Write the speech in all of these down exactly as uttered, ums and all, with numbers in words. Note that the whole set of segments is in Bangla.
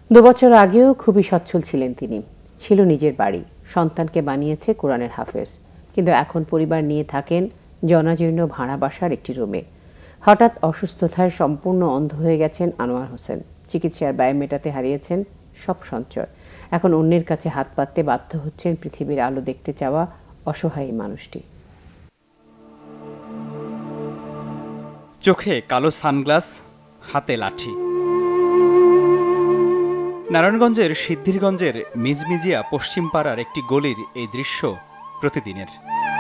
দুবছর আগেও খুবই সচ্ছল ছিলেন তিনি। ছিল নিজের বাড়ি, সন্তানকে বানিয়েছে কোরআনের হাফেজ, কিন্তু এখন পরিবার নিয়ে থাকেন জনাজীর্ণ ভাড়া বাসার একটি রুমে। হঠাৎ অসুস্থতায় সম্পূর্ণ অন্ধ হয়ে গেছেন আনোয়ার হোসেন। চিকিৎসার ব্যয় মেটাতে হারিয়েছেন সব সঞ্চয়। এখন অন্যের কাছে হাত পাততে বাধ্য হচ্ছেন পৃথিবীর আলো দেখতে চাওয়া অসহায় মানুষটি। চোখে কালো সানগ্লাস, হাতে লাঠি। নারায়ণগঞ্জের সিদ্ধিরগঞ্জের মিজমিজিয়া পশ্চিম পাড়ার একটি গলির এই দৃশ্য প্রতিদিনের।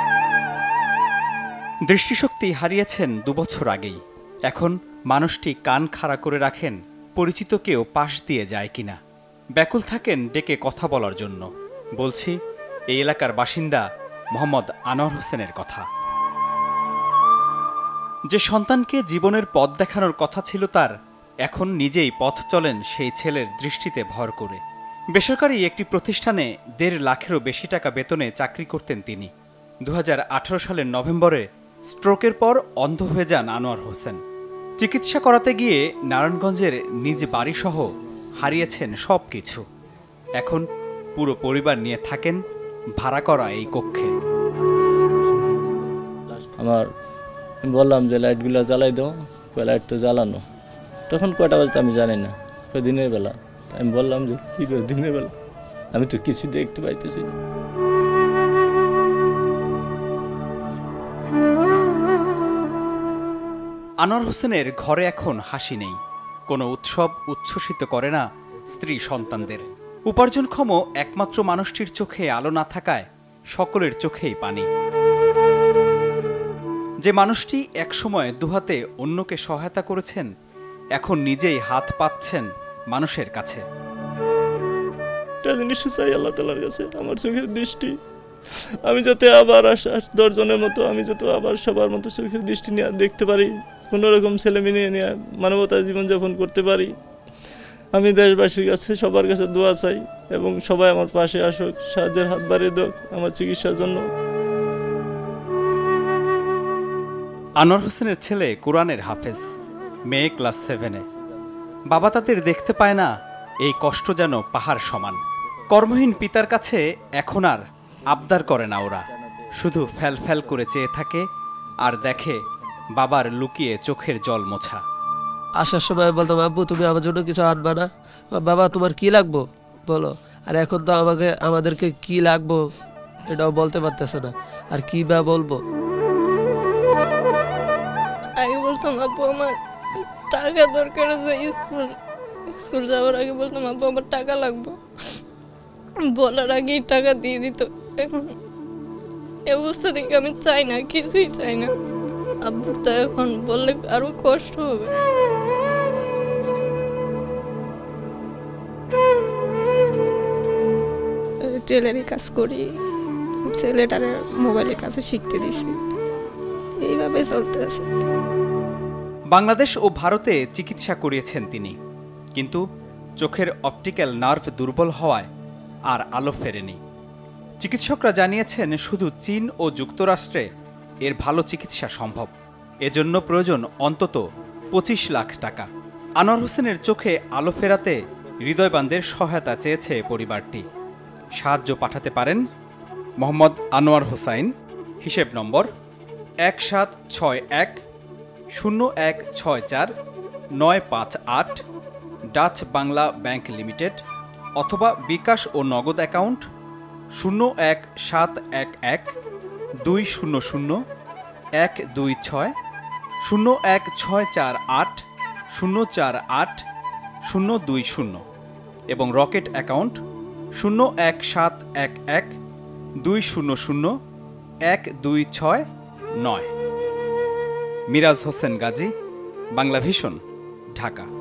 দৃষ্টিশক্তি হারিয়েছেন দুবছর আগেই। এখন মানুষটি কান খাড়া করে রাখেন পরিচিত কেউ পাশ দিয়ে যায় কিনা। ব্যাকুল থাকেন ডেকে কথা বলার জন্য। বলছি এই এলাকার বাসিন্দা মোহাম্মদ আনোয়ার হোসেনের কথা। যে সন্তানকে জীবনের পথ দেখানোর কথা ছিল তার, এখন নিজেই পথ চলেন সেই ছেলের দৃষ্টিতে ভর করে। বেসরকারি একটি প্রতিষ্ঠানে দেড় লাখেরও বেশি টাকা বেতনে চাকরি করতেন তিনি। দু হাজার আঠারো সালের নভেম্বরে স্ট্রোকের পর অন্ধ হয়ে যান আনোয়ার হোসেন। চিকিৎসা করাতে গিয়ে নারায়ণগঞ্জের নিজ বাড়িসহ হারিয়েছেন সব কিছু। এখন পুরো পরিবার নিয়ে থাকেন ভাড়া করা এই কক্ষে। আমার বললাম যে লাইটগুলো জ্বালাই দাও, লাইট তো জ্বালানো। তখন কয়টা বাজতে আমি জানি না, দিনের বেলা। আমি বললাম যে কী করে দিনের বেলা, আমি তো কিছু দেখতে পাইতেছি। আনোয়ার হোসেনের ঘরে এখন হাসি নেই। কোনো উৎসব উচ্ছ্বসিত করে না স্ত্রী সন্তানদের। উপার্জনক্ষম একমাত্র মানুষটির চোখে আলো না থাকায় সকলের চোখেই পানি। যে মানুষটি একসময় দুহাতে অন্যকে সহায়তা করেছেন, এখন নিজেই হাত পাচ্ছেন মানুষের কাছে। একটা জিনিস চাই আল্লাহ তাআলার কাছে, আমার চোখের দৃষ্টি। আমি যাতে আবার দশজনের মতো আমি যাতে আবার সবার মতো চোখের দৃষ্টি নিয়ে দেখতে পারি, কোনো রকম ছেলে মেয়ে নিয়ে মানবতার জীবনযাপন করতে পারি। আমি দেশবাসীর কাছে সবার কাছে দোয়া চাই এবং সবাই আমার পাশে আসুক, সাহায্যের হাত বাড়িয়ে দেখ আমার চিকিৎসার জন্য। আনোয়ার হোসেনের ছেলে কোরআনের হাফেজ, মেয়ে ক্লাস সেভেনে। বাবা তাদের দেখতে পায় না, এই কষ্ট যেন পাহাড় সমান। কর্মহীন পিতার কাছে এখন আর আবদার করে না ওরা, শুধু ফ্যাল ফ্যাল করে চেয়ে থাকে আর দেখে বাবার লুকিয়ে চোখের জল মোছা। আসার সময় বলতাম, আব্বু তুমি আমার জন্য কিছু আনবা না? বাবা তোমার কি লাগবো বলো। আর এখন তো আমাকে আমাদেরকে কি লাগবো এটাও বলতে পারতেছে না, আর কি বা বলবো। আগে বলতাম আব্বু আমার টাকা দরকার আছে, স্কুল স্কুল যাওয়ার আগে বলতাম আব্বু আমার টাকা লাগবে, বলার আগেই টাকা দিয়ে দিত। এখন এই অবস্থা থেকে আমি চাই না, কিছুই চাই না। আব্বুর তো এখন বললে আরো কষ্ট হবে। টেলারি কাজ করি, ছেলেটারে মোবাইলের কাছে শিখতে দিছি, এইভাবে চলতে আছে। বাংলাদেশ ও ভারতে চিকিৎসা করিয়েছেন তিনি, কিন্তু চোখের অপটিক্যাল নার্ভ দুর্বল হওয়ায় আর আলো ফেরেনি। চিকিৎসকরা জানিয়েছেন শুধু চীন ও যুক্তরাষ্ট্রে এর ভালো চিকিৎসা সম্ভব। এজন্য প্রয়োজন অন্তত পঁচিশ লাখ টাকা। আনোয়ার হোসেনের চোখে আলো ফেরাতে হৃদয়বানদের সহায়তা চেয়েছে পরিবারটি। সাহায্য পাঠাতে পারেন মোহাম্মদ আনোয়ার হোসাইন, হিসেব নম্বর এক সাত ছয় এক শূন্য এক ছয় চার নয় পাঁচ আট, ডাচ বাংলা ব্যাংক লিমিটেড, অথবা বিকাশ ও নগদ অ্যাকাউন্ট শূন্য এক সাত এক এক দুই শূন্য শূন্য এক দুই ছয় শূন্য এক ছয় চার আট শূন্য চার আট শূন্য দুই শূন্য এবং রকেট অ্যাকাউন্ট শূন্য এক সাত এক এক দুই শূন্য শূন্য এক দুই ছয় নয়। মিরাজ হোসেন গাজী, বাংলা ভিশন, ঢাকা।